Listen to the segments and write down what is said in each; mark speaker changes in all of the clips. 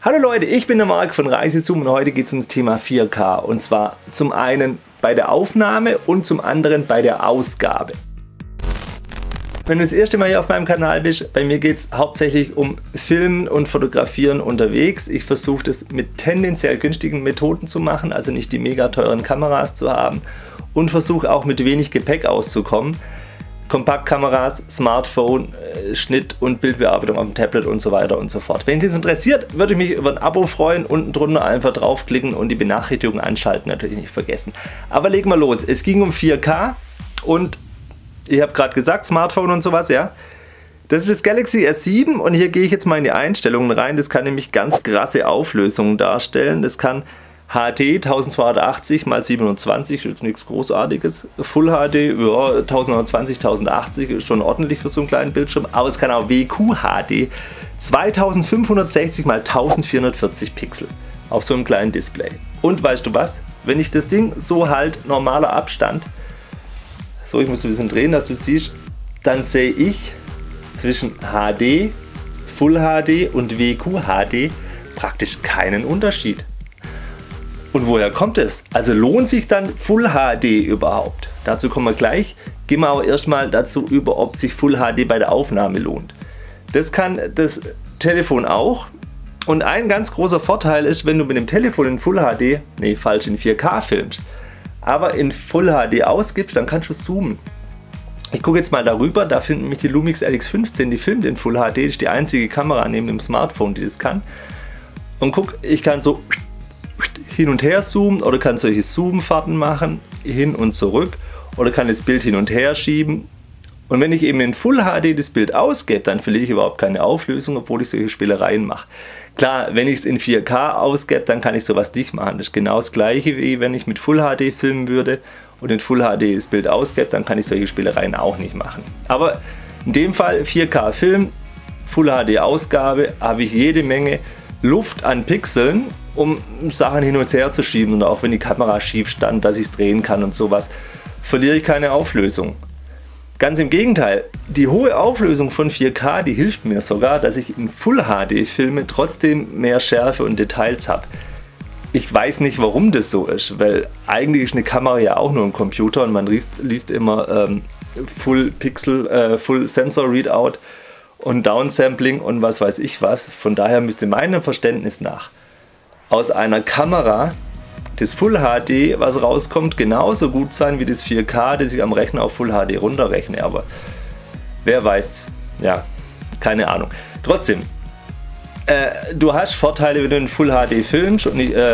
Speaker 1: Hallo Leute, ich bin der Marc von Reisezoom und heute geht es ums Thema 4K und zwar zum einen bei der Aufnahme und zum anderen bei der Ausgabe. Wenn du das erste Mal hier auf meinem Kanal bist, bei mir geht es hauptsächlich um Filmen und Fotografieren unterwegs. Ich versuche das mit tendenziell günstigen Methoden zu machen, also nicht die mega teuren Kameras zu haben und versuche auch mit wenig Gepäck auszukommen. Kompaktkameras, Smartphone, Schnitt und Bildbearbeitung auf dem Tablet und so weiter und so fort. Wenn dich das interessiert, würde ich mich über ein Abo freuen. Unten drunter einfach draufklicken und die Benachrichtigungen anschalten, natürlich nicht vergessen. Aber legen wir los. Es ging um 4K und ich habe gerade gesagt, Smartphone und sowas, ja. Das ist das Galaxy S7 und hier gehe ich jetzt mal in die Einstellungen rein. Das kann nämlich ganz krasse Auflösungen darstellen. Das kann HD 1280 x 27, ist nichts Großartiges. Full HD, ja, 1020, 1080 ist schon ordentlich für so einen kleinen Bildschirm. Aber es kann auch WQHD 2560 x 1440 Pixel auf so einem kleinen Display. Und weißt du was? Wenn ich das Ding so halt, normaler Abstand, so ich muss ein bisschen drehen, dass du siehst, dann sehe ich zwischen HD, Full HD und WQHD praktisch keinen Unterschied. Und woher kommt es? Also lohnt sich dann Full HD überhaupt? Dazu kommen wir gleich. Gehen wir aber erstmal dazu über, ob sich Full HD bei der Aufnahme lohnt. Das kann das Telefon auch. Und ein ganz großer Vorteil ist, wenn du mit dem Telefon in Full HD, nee, falsch, in 4K filmst, aber in Full HD ausgibst, dann kannst du zoomen. Ich gucke jetzt mal darüber, da findet mich die Lumix LX15, die filmt in Full HD, das ist die einzige Kamera neben dem Smartphone, die das kann. Und guck, ich kann so hin und her zoomen oder kann solche Zoom-Fahrten machen, hin und zurück, oder kann das Bild hin und her schieben. Und wenn ich eben in Full HD das Bild ausgebe, dann verliere ich überhaupt keine Auflösung, obwohl ich solche Spielereien mache. Klar, wenn ich es in 4K ausgebe, dann kann ich sowas nicht machen. Das ist genau das gleiche, wie wenn ich mit Full HD filmen würde und in Full HD das Bild ausgebe, dann kann ich solche Spielereien auch nicht machen. Aber in dem Fall 4K Film, Full HD Ausgabe, habe ich jede Menge Luft an Pixeln, um Sachen hin und her zu schieben, und auch wenn die Kamera schief stand, dass ich es drehen kann und sowas, verliere ich keine Auflösung. Ganz im Gegenteil, die hohe Auflösung von 4K, die hilft mir sogar, dass ich in Full HD Filme trotzdem mehr Schärfe und Details habe. Ich weiß nicht, warum das so ist, weil eigentlich ist eine Kamera ja auch nur ein Computer und man liest immer Full Sensor Readout und Downsampling und was weiß ich was. Von daher müsste meinem Verständnis nach aus einer Kamera das Full HD, was rauskommt, genauso gut sein wie das 4K, das ich am Rechner auf Full HD runterrechne. Aber wer weiß, ja, keine Ahnung. Trotzdem, du hast Vorteile, wenn du in Full HD filmst und in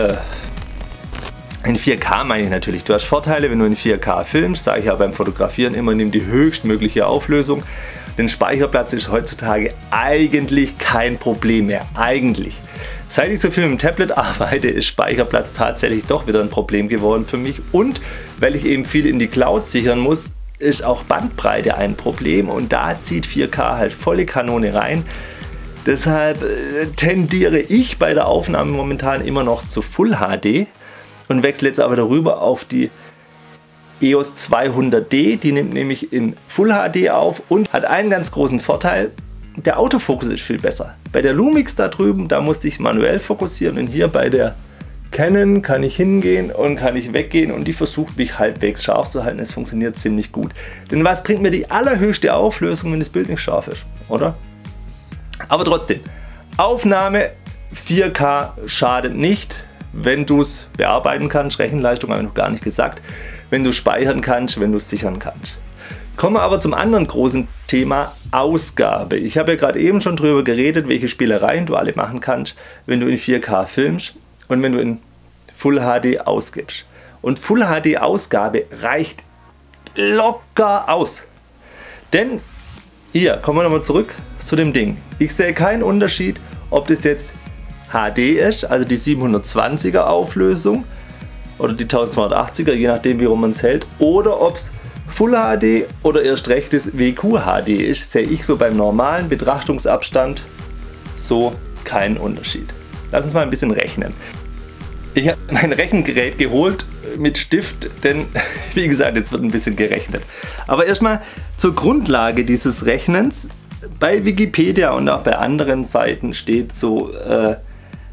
Speaker 1: 4K meine ich natürlich. Du hast Vorteile, wenn du in 4K filmst, sage ich ja beim Fotografieren immer, nimm die höchstmögliche Auflösung. Denn Speicherplatz ist heutzutage eigentlich kein Problem mehr. Eigentlich. Seit ich so viel mit dem Tablet arbeite, ist Speicherplatz tatsächlich doch wieder ein Problem geworden für mich. Und weil ich eben viel in die Cloud sichern muss, ist auch Bandbreite ein Problem. Und da zieht 4K halt volle Kanone rein. Deshalb tendiere ich bei der Aufnahme momentan immer noch zu Full HD und wechsle jetzt aber darüber auf die EOS 200D. Die nimmt nämlich in Full HD auf und hat einen ganz großen Vorteil. Der Autofokus ist viel besser. Bei der Lumix da drüben, da musste ich manuell fokussieren, und hier bei der Canon kann ich hingehen und kann ich weggehen und die versucht mich halbwegs scharf zu halten. Es funktioniert ziemlich gut. Denn was bringt mir die allerhöchste Auflösung, wenn das Bild nicht scharf ist, oder? Aber trotzdem, Aufnahme 4K schadet nicht, wenn du es bearbeiten kannst. Rechenleistung habe ich noch gar nicht gesagt. Wenn du speichern kannst, wenn du es sichern kannst. Kommen wir aber zum anderen großen Thema, Ausgabe. Ich habe ja gerade eben schon darüber geredet, welche Spielereien du alle machen kannst, wenn du in 4K filmst und wenn du in Full HD ausgibst. Und Full HD Ausgabe reicht locker aus. Denn, hier, kommen wir nochmal zurück zu dem Ding. Ich sehe keinen Unterschied, ob das jetzt HD ist, also die 720er Auflösung oder die 1280er, je nachdem wie rum man es hält, oder ob es Full HD oder erst recht das WQHD ist, sehe ich so beim normalen Betrachtungsabstand so keinen Unterschied. Lass uns mal ein bisschen rechnen. Ich habe mein Rechengerät geholt mit Stift, denn wie gesagt, jetzt wird ein bisschen gerechnet. Aber erstmal zur Grundlage dieses Rechnens. Bei Wikipedia und auch bei anderen Seiten steht so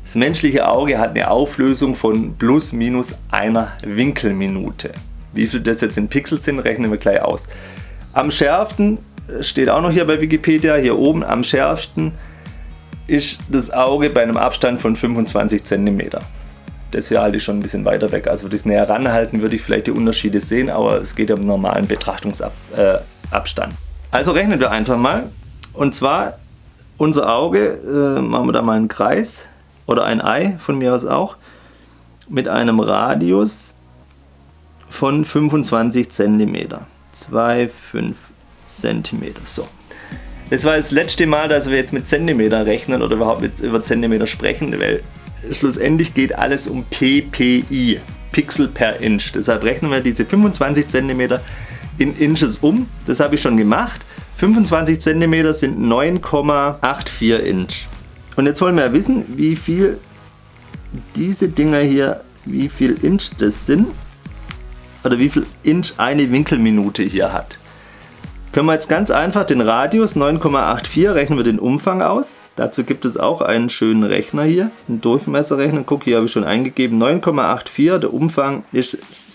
Speaker 1: Das menschliche Auge hat eine Auflösung von plus minus einer Winkelminute. Wie viel das jetzt in Pixel sind, rechnen wir gleich aus. Am schärfsten, steht auch noch hier bei Wikipedia, hier oben, am schärfsten ist das Auge bei einem Abstand von 25 cm. Das hier halte ich schon ein bisschen weiter weg. Also würde ich es näher ranhalten, würde ich vielleicht die Unterschiede sehen, aber es geht ja um normalen Betrachtungsabstand. Also rechnen wir einfach mal. Und zwar unser Auge, machen wir da mal einen Kreis oder ein Ei, von mir aus auch, mit einem Radius von 25 cm. 2,5 cm. So. Das war das letzte Mal, dass wir jetzt mit Zentimeter rechnen oder überhaupt jetzt über Zentimeter sprechen, weil schlussendlich geht alles um PPI, Pixel per Inch. Deshalb rechnen wir diese 25 cm in Inches um. Das habe ich schon gemacht. 25 cm sind 9,84 Inch. Und jetzt wollen wir ja wissen, wie viel diese Dinger hier, wie viel Inch das sind. Oder wie viel Inch eine Winkelminute hier hat. Können wir jetzt ganz einfach den Radius 9,84, rechnen wir den Umfang aus. Dazu gibt es auch einen schönen Rechner hier, einen Durchmesserrechner. Guck, hier habe ich schon eingegeben, 9,84, der Umfang ist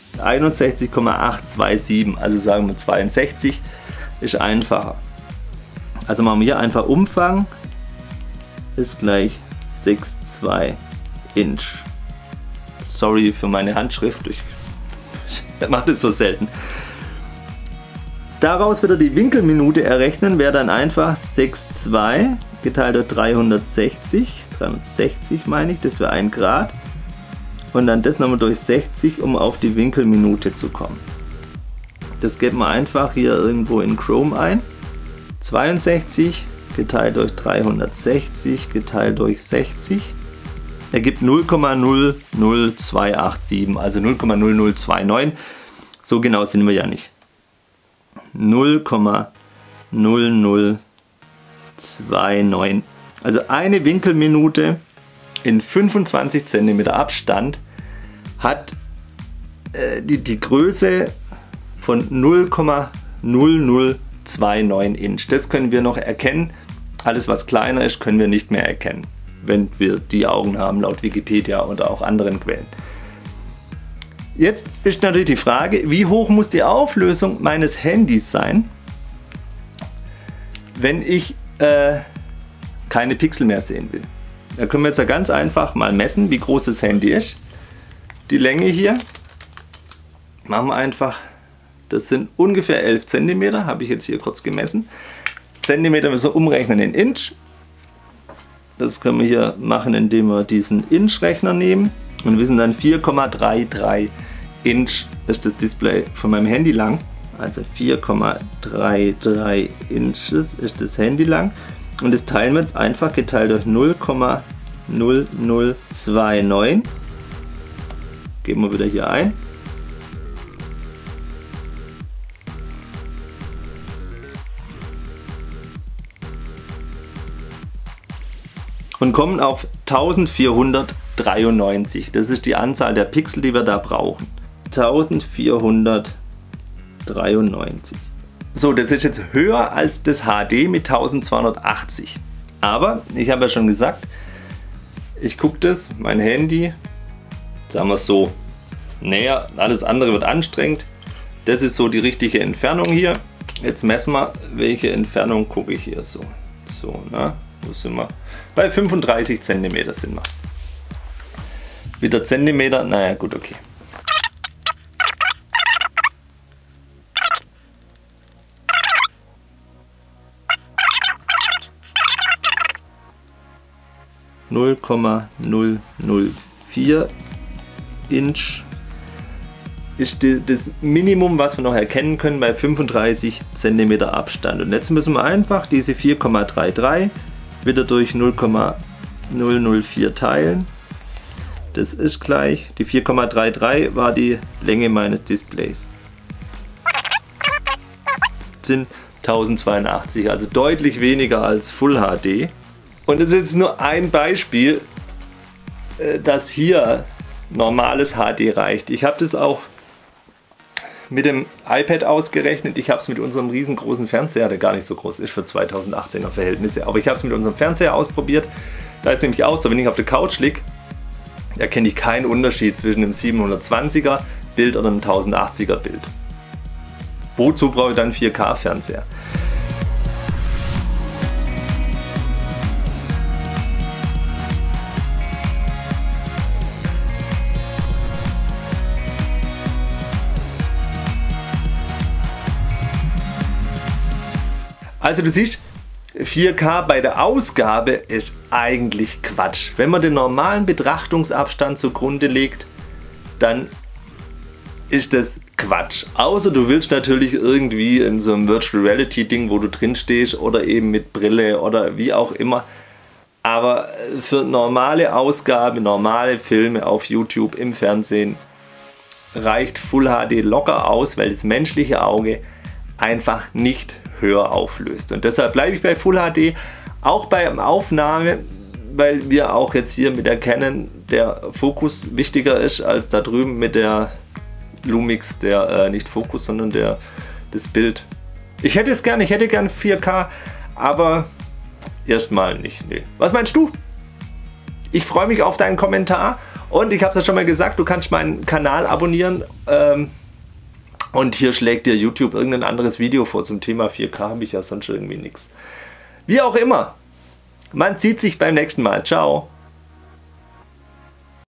Speaker 1: 61,827, also sagen wir 62, ist einfacher. Also machen wir hier einfach Umfang ist gleich 6,2 Inch. Sorry für meine Handschrift, ich mache das so selten. Daraus wieder die Winkelminute errechnen, wäre dann einfach 6,2 geteilt durch 360 meine ich, das wäre 1 Grad. Und dann das nochmal durch 60, um auf die Winkelminute zu kommen. Das geben wir einfach hier irgendwo in Chrome ein. 62 geteilt durch 360 geteilt durch 60 ergibt 0,00287, also 0,0029. So genau sind wir ja nicht. 0,0029. Also eine Winkelminute in 25 cm Abstand hat die Größe von 0,0029 Inch. Das können wir noch erkennen. Alles was kleiner ist, können wir nicht mehr erkennen, wenn wir die Augen haben, laut Wikipedia oder auch anderen Quellen. Jetzt ist natürlich die Frage, wie hoch muss die Auflösung meines Handys sein, wenn ich keine Pixel mehr sehen will. Da können wir jetzt ja ganz einfach mal messen, wie groß das Handy ist. Die Länge hier, machen wir einfach, das sind ungefähr 11 cm, habe ich jetzt hier kurz gemessen. Zentimeter müssen wir umrechnen in Inch. Das können wir hier machen, indem wir diesen Inch-Rechner nehmen. Und wir sind dann 4,33 Inch ist das Display von meinem Handy lang. Also 4,33 Inches ist das Handy lang. Und das teilen wir jetzt einfach geteilt durch 0,0029. Geben wir wieder hier ein. Und kommen auf 1493. Das ist die Anzahl der Pixel, die wir da brauchen. 1493. So, das ist jetzt höher als das HD mit 1280. Aber ich habe ja schon gesagt, ich gucke das, mein Handy, sagen wir es so, näher, alles andere wird anstrengend. Das ist so die richtige Entfernung hier. Jetzt messen wir, welche Entfernung gucke ich hier so. So, na, wo sind wir? Bei 35 cm sind wir. Wieder Zentimeter, naja gut, okay. (0,004 Inch ist das Minimum, was wir noch erkennen können bei 35 cm Abstand. Und jetzt müssen wir einfach diese 4,33 wieder durch 0,004 teilen. Das ist gleich, die 4,33 war die Länge meines Displays. Das sind 1082, also deutlich weniger als Full HD. Und das ist jetzt nur ein Beispiel, dass hier normales HD reicht. Ich habe das auch mit dem iPad ausgerechnet. Ich habe es mit unserem riesengroßen Fernseher, der gar nicht so groß ist für 2018er Verhältnisse, aber ich habe es mit unserem Fernseher ausprobiert. Da ist nämlich auch so, wenn ich auf der Couch liege, erkenne ich keinen Unterschied zwischen einem 720er Bild oder einem 1080er Bild. Wozu brauche ich dann 4K Fernseher? Also du siehst, 4K bei der Ausgabe ist eigentlich Quatsch. Wenn man den normalen Betrachtungsabstand zugrunde legt, dann ist das Quatsch. Außer du willst natürlich irgendwie in so einem Virtual Reality Ding, wo du drin stehst oder eben mit Brille oder wie auch immer. Aber für normale Ausgabe, normale Filme auf YouTube, im Fernsehen reicht Full HD locker aus, weil das menschliche Auge einfach nicht höher auflöst. Und deshalb bleibe ich bei Full HD, auch bei Aufnahme, weil wir auch jetzt hier mit der Canon der Fokus wichtiger ist als da drüben mit der Lumix, der nicht Fokus, sondern das Bild. Ich hätte es gerne, ich hätte gern 4K, aber erstmal nicht. Nee. Was meinst du? Ich freue mich auf deinen Kommentar und ich habe es ja schon mal gesagt, du kannst meinen Kanal abonnieren. Und hier schlägt dir YouTube irgendein anderes Video vor zum Thema 4K, habe ich ja sonst irgendwie nichts. Wie auch immer, man sieht sich beim nächsten Mal. Ciao.